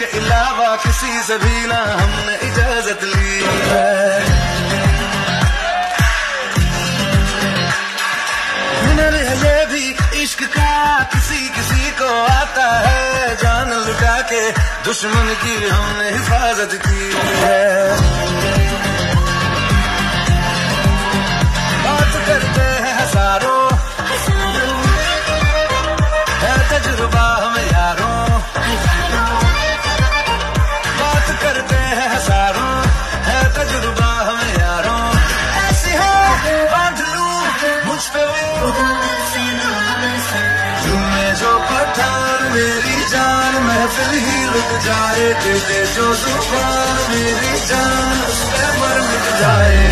के अलावा किसी से भी ना हमने इजाजत ली है। हुनर है ये भी इश्क का, किसी किसी को आता है। जान लुटा के दुश्मन की हमने हिफाजत की है। बात करते हैं हजारों, है तजुर्बा हमें यारों। बात करते हैं हजारों, है तजुर्बा हमें यारों। ऐसी है बांध लूं मुझ पे वो, तुम्हें जो पठान मेरी जान, महफिल ही रुक जाए। दे जो जुबान मेरी जान, उस पे मर मिट जाए।